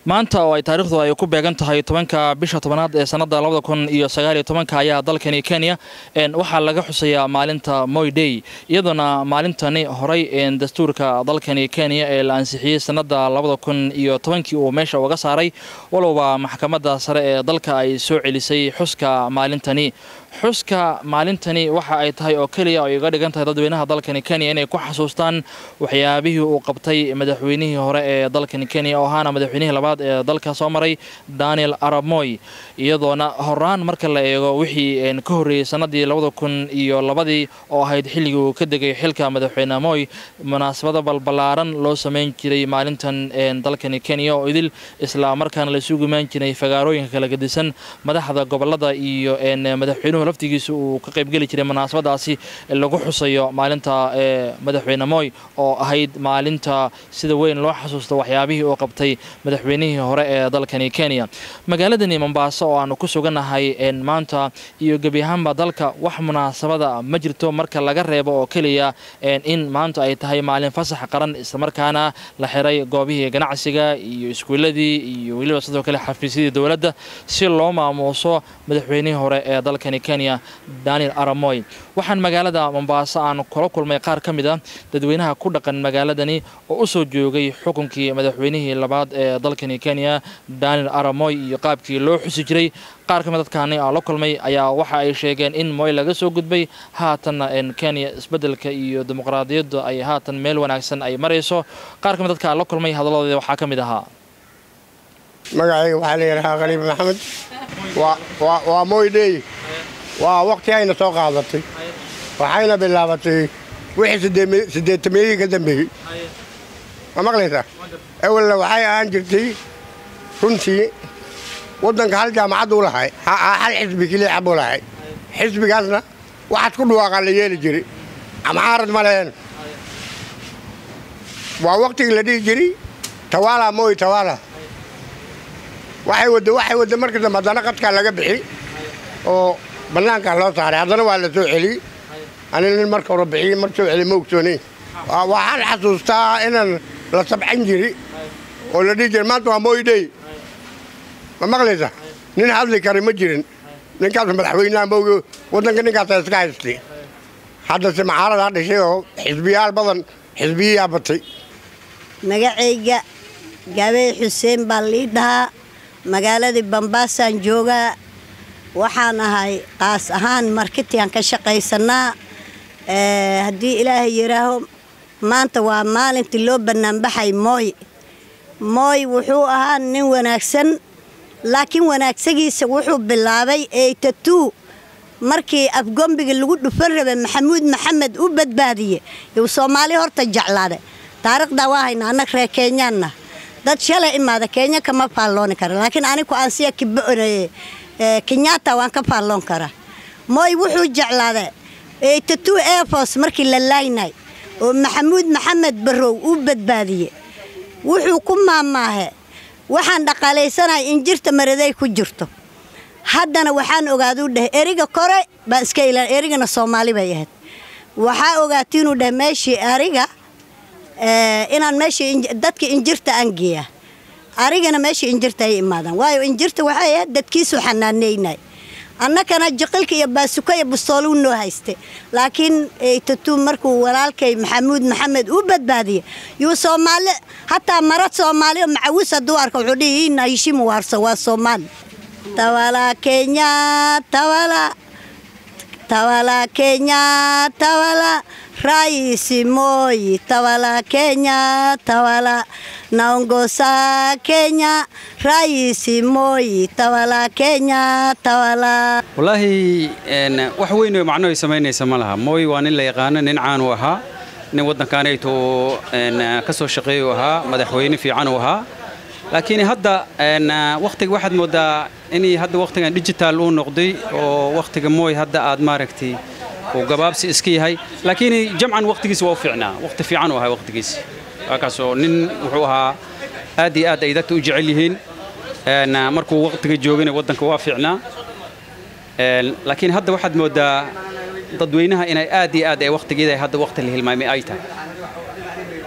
maanta oo ay taariikhdu ay ku beegan tahay 10ka bisha 10aad ee sanada 2019 ayaa dalkani Kenya waxa laga xusayaa maalinta Moi Day iyaduna maalintani horay dastuurka dalkani Kenya ee la ansixiyay sanada 2010 oo meesha uga saaray walowba maxkamadda sare ee dalka ay soo celisay xuska maalintani waxa ay tahay oo kaliya ay uga dhigan tahay dadweynaha dalkani Kenya inay ku xasuustaan waxyaabihii uu qabtay madaxweynihii hore ee dalkani Kenya oo ahaana madaxweynihii labaad ee dalka soo maray Daniel Arap Moi iyadoona horaan marka la eego wixii ka horeeyay sanadii 2002 oo ahayd xilligii uu ka degay xilka madaxweyne Moi munaasabada balbalaaran loo sameyn jiray maalintan dalkani Kenya oo idil isla markaana la isugu imaan jiray fagaarooyinka kala gedisan madaxda gobolada iyo madaxweynuhu laftigiisu uu ka qayb gali jiray munaasabadaasi lagu xusayo maalinta madaxweyne Moi oo ahayd maalinta sida weyn loo xasuusto waxyaabihii uu qabtay madaxweynihii hore ee dalkani Kenya magaaladani Mombasa oo aanu ku suganahay maanta iyo gabi ahaanba dalka wax munaasabada ma jirto marka laga reebo oo kaliya in maanta ay tahay maalin fasax qaran isla markaana la xiray goobihii ganacsiga iyo iskuuladii iyo waliba sidoo kale xafiisyada dawladda si loo maamuuso madaxweynihii hore ee dalkani Kenya Daniel Arap Moi waxaan magaalada Mombasa aan kula kulmay qaar kamid ah dadweynaha ku dhaqan magaaladani oo u soo joogay xukunkii madaxweynihii labaad ee dalkani Kenya Daniel Arap Moi iyo qaabkii loo xusi jiray qaar kamid dadkaani la kulmay ayaa waxa ay sheegeen in Moi laga soo gudbay haatan Kenya isbedelka iyo dimuqraadiyadda ay haatan meel wanaagsan ay marayso qaar kamid dadka la kulmay hadalladooda waxa kamid ahaa magacayga waxa la yiraahdaa Qariib Maxamed waa Moi Day waa waqti ayna soo qaadatay waxayna bilaabatay wixii 8 ka dambeeyay ma maqlaysaa awalna waxay aan jirtay runtii wadanka hal jaamacad u lahay hal xisbi kaliya xabo lahay xisbigaasna waxaad ku dhawaaqan la yeeli jiray ama arad ma leen waa waqtigii la dhigi jiray tawala Moi tawala waxay wada markii dambe hadana qadka laga bixi oo banaanka loo saaray hadana waa la soo celiyay anina marka hore bixiyay markii soo celiyay moogtoonay waxaan xasuustaa inaan la sabcan jiray oo la dhigi jiray maanta waa Moi Day ma maqlaysaa nin hadli kari ma jirin ninkaas madaxweynaha moogo wadanka ninkaas iska haystay hadda si macaarada dhashay oo xisbiyaal badan xisbiyaa batay magacayga Gabay Xuseen baa liidhaa magaaladii Mombasa jooga waxaan ahay qaas ahaan marketing ka shaqaysanaa hadii Ilaahay yiraaho maanta waa maalintii loo banaanbaxay Moi wuxuu ahaa nin wanaagsan laakiin wanaagsagiisa wuxuu bilaabay 82 markii afgombiga lagu dhufan rabay Maxamuud Maxamed u badbaadiyay iyo Soomaali horta jeclaaday taariikhda waa hayna anag reer Kenyaanna dad shalay imaada Kenya kama faalloon kara laakiin anigu aan siya kiboonaye Kenyatta waan ka faalloon kara Moi wuxuu jeclaaday 82 Air Force markii la laaynay oo Maxamuud Maxamed Barrow u badbaadiyay wuxuu ku maamaahay waxaan dhaqaaleysanahay in jirta maraday ku jirto haddana waxaan ogaadu dhahay eriga kore ba iska ilaa erigana Soomaali bay ahayd waxa ogaatay inuu dhahay meeshii eriga inaan meeshii dadka injirta angiya arigana meeshii injirta ay imaadaan waayo injirta waxay ahayd dadkiisu xanaaneynay annakana jiqilka iyo baasuka iyo bustoolu noo haystay laakiin 82 markuu walaalkay Maxamuud Maxamed u badbaadiyay yu Soomaali hatta marad Soomaali macawis haduu arko wuxuu dhigay in ay shimu warso waa Soomaali tawala Kenya tawala Kenya tawala Rais Moi tawala Kenya tawala naongoza Kenya Rais Moi tawala Kenya tawala wallahi wax weyn oo macno ay sameynaysa malaha Moi waa nin la yaqaan nin caan u ahaa nin wadankaanayto ka soo shaqeeyo ahaa madaxweyne fiican u ahaa laakiin hadda waqtiga waxaad moodaa in hadda waqtigan digital uu noqday oo waqtiga Moi hadda aad maaragtay oo gabaabsi iska yahay laakiin jamcan waqtigiisa waa fiicnaa waqti fiican u ahaa waqtigiisa kaasoo nin wuxuu ahaa aad iyo aad ay dadku u jecel yihiin markuu waqtiga joogay wadanka waa fiicnaa laakiin hadda waxaad moodaa dadweynaha inay aad iyo aad ay waqtigeeda hadda waqti la hilmaamay ay tahay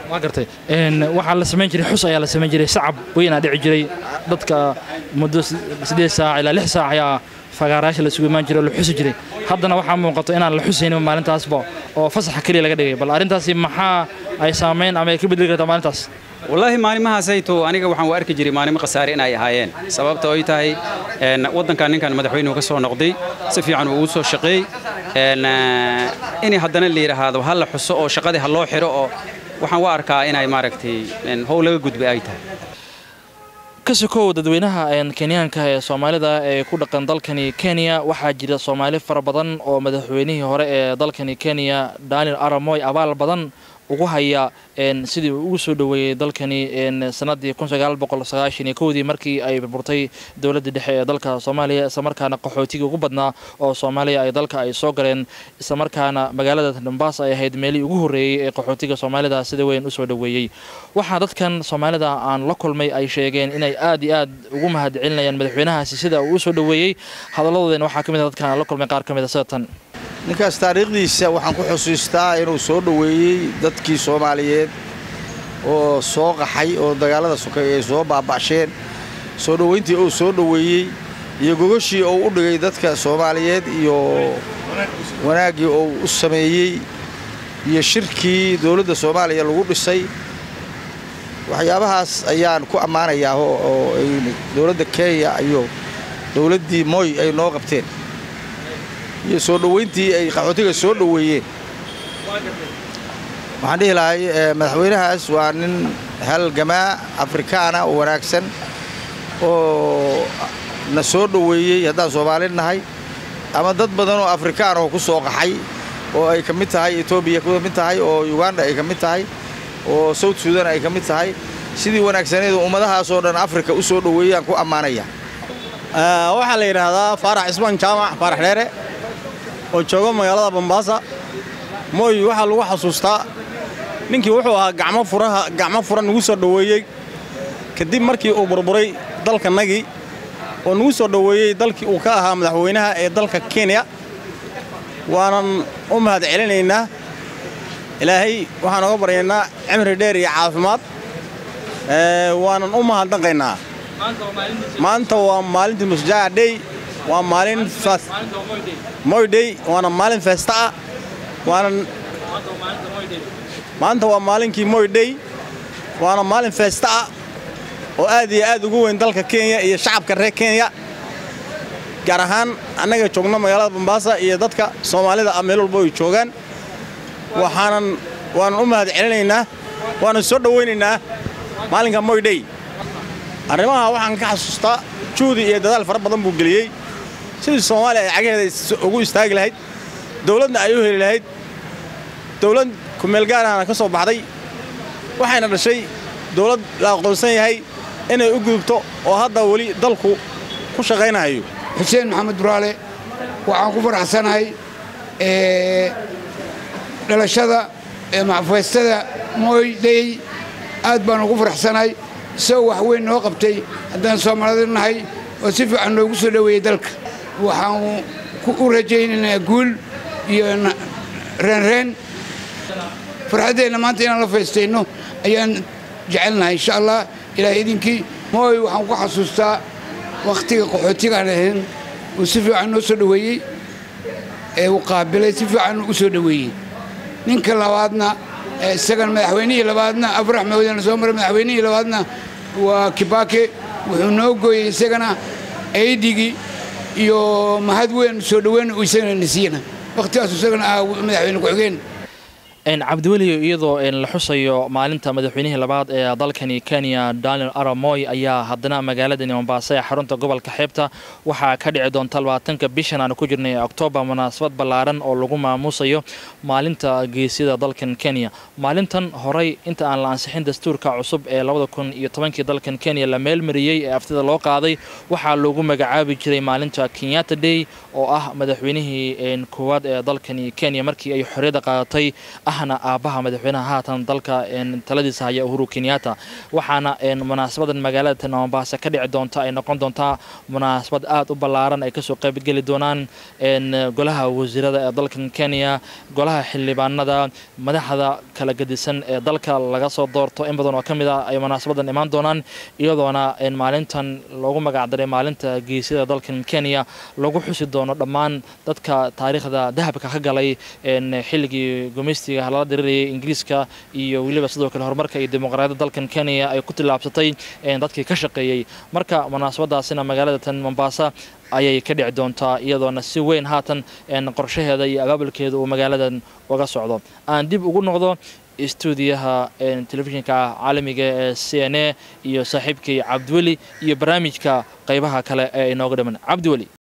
waa gartay waxa la sameyn jiray xus ayaa la sameyn jiray sacab weyn dhici jiray dadka muddo 8 saac ilaa 6 saac ayaa fagaaraasha la sugu imaan jiray oo la xusi jiray haddana waxaa muuqato inaan la xusaynin maalintaasba oo fasaxa kaliya laga dhigay bal arrintaasi maxaa ay saameyn ama ay ka bedeli kartaa maalintaas wallaahi maalimahaasayto aniga waxaan u arki jiray maalimo khasaare inay ahaayeen sababta ay tahay waddankan ninkan madaxweynuhu ka soo noqday si fiican uu soo shaqeey inay haddana la yiraahdo hal la xuso oo shaqadii ha loo xiro oo waxaan u arkaa inay maaragtay howl laga gudbay ay tahay kasoo dadweynaha Kenyaanka ee Soomaalida ee ku dhaqan dalkani Kenya waxaa jira Soomaali fara badan oo madaxweynihii hore ee dalkani Kenya Daniel Arap Moi abaal badan ugu haya sidii uu ugu soo dhaweeyay dalkani sanadii 1991 markii ay burburtay dawladda dhexe ee dalka Soomaaliya isla markaana qaxootiga ugu badnaa oo Soomaaliya ay dalka ay soo galeen isla markaana magaalada Mombasa ay ahayd meelii ugu horeeyay ee qaxootiga Soomaalida sida weyn u soo dhaweeyay waxa dadkan Soomaalida aan la kulmay ay sheegeen inay aad iyo aad ugu mahadcelinayaan madaxweynahaasi sida uu soo dhaweeyay hadaladoodan waxa kamid ah dadkan la kulmay qaar kamid ah sidatan ninkaas taariikhdiisa waxaan ku xusuustaa inuu soo dhaweeyay dadkii Soomaaliyeed oo soo qaxay oo dagaalada sokeeyay ay soo baabasheen soo dhaweyntii uu soo dhaweeyay iyo gogashii uu u dhigay dadka Soomaaliyeed iyo wanaagii uu u sameeyay iyo shirkii dawladda Soomaaliya lagu dhisay waxyaabahaas ayaan ku ammaanayaa oo ay dawladda Kenya iyo dawladdii Moi ay noo qabteen iyo soo dhaweyntii ay qaxootiga soo dhaweeyeen waxaan dhihi lahay madaxweynahaas waa nin halgamaa Afrikaana oo wanaagsan oo na soo dhaweeyay haddaan Soomaali nahay ama dad badan oo Afrikaan oo ku soo qaxay oo ay ka mid tahay Ethiopia ka mid tahay oo Uganda ay ka mid tahay oo South Sudan ay ka mid tahay sidii wanaagsaneed ummadahaas oo dhan Afrika u soo dhaweeyaan ku ammaanaya waxa la yiraahdaa Farax Ismaan Jaamac Farax Dheere oo jooga magaalada Mombasa Moi waxa lagu xasuustaa ninkii wuxuu ahaa gacmo furan ugu soo dhaweeyay kadib markii uu burburay dalkanagii oo ugu soo dhaweeyay dalkii uu ka ahaa madaxweynaha ee dalka Kenya waanan u mahadcelinaynaa ilaahay waxaan uga baryaynaa cimri dheer iyo caafimaad waanan u mahadnaqaynaa maanta waa maalintii Mashujaa Day waa maalin Moi Day waana maalin festa ah maanta waa maalinkii Moi Day waana maalin festa ah oo aad iyo aad ugu weyn dalka Kenya iyo shacabka reer Kenya gaar ahaan annaga joogno magaalada Mombasa iyo dadka Soomaalida meel walba ay joogaan waanan u mahadcelinaynaa waana soo dhaweynaynaa maalinka Moi Day arrimaha waxaan ka xasuustaa juhdi iyo dadaal fara badan buu geliyay sidii Soomaaliya ay cageeda ugu istaagi lahayd dawladna ay u heli lahayd dawlad ku meel gaar ah ka soo baxday waxayna dhashay dawlad la aqoonsan yahay inay u gudubto oo hadda wali dalku ku shaqeynayo Xuseen Maxamed Buraale waxaan ku faraxsanahay dhalashada macfeestada Moi Day aad baan ugu faraxsanahay soo wax weyn noo qabtay haddaan Soomaalida nahay oo si fiican loogu soo dhaweeyay dalka waxaan u rajaynaynaa guul iyo reen farxadeena maanta inaan la feestayno ayaan jecelnahay insha Allah ilaahay idinkii Moi waxaan ku xasuustaa waqtiga qaxootiga aan ahayn oo si fiican noo soo dhaweeyay uu qaabilay si fiican u soo dhaweeyay ninka labaadna isagan madaxweynihii labaadna Afrax Mawdan soo maray madaxweynihii labaadna waa Kibaki wuxuu noo gooyay isagana eedigi iyo mahad weyn soo dhaweyn uu isagana nasiina waqtigaas isagana madaxweyne ku xigeen Cabdiweli iyadoo la xusayo maalinta madaxweynihii labaad ee dalkani Kenya Daniel Arap Moi ayaa haddana magaalada Mombasa ee xarunta gobolka xeebta waxa ka dhici doonta 20 bishan aan ku jirnay October munaasabad ballaaran oo lagu maamuusayo maalinta geesida dalkan Kenya maalintan horay inta aan la ansixin dastuurka cusub ee 2010 dalkan Kenya la meel mariyay ee aftida loo qaaday waxa lagu magacaabi jiray maalinta Kenyatta Day oo ah madaxweynihii koowaad ee dalkani Kenya markii ay xorriyadda qaadatay ahna aabaha madaxweynaha haatan dalka taladiisa haya Uhuru Kenyatta waxaana munaasabadan magaalada Mombasa ka dhici doonta ay noqon doontaa munaasabad aad u ballaaran ay ka soo qayb gali doonaan golaha wasiirada ee dalka Kenya golaha xildhibaanada madaxda kala gadisan ee dalka laga soo doorto in badan oo kamid ah ay munaasabadan imaan doonaan iyadoona maalintan loogu magac daray maalinta geesida dalka Kenya lagu xusi doono dhammaan dadka taariikhda dahabka ka galay xilligii gumeystiga la dirirayay Ingiriiska iyo waliba sidoo kale horumarka iyo dimuqraadiyadda dalka Kenya ay ku tilaabsatay dadkii ka shaqeeyay marka munaasabadaasina magaalada Mombasa ayay ka dhici doontaa iyadoona si weyn haatan qorshaheeda iyo abaabulkeeda uu magaaladan uga socdo aan dib ugu noqdo istuudiyaha telefishinka caalamiga ee CNA iyo saaxiibkay Cabdiweli iyo barnaamijka qaybaha kale ee inooga dhiman Cabdiweli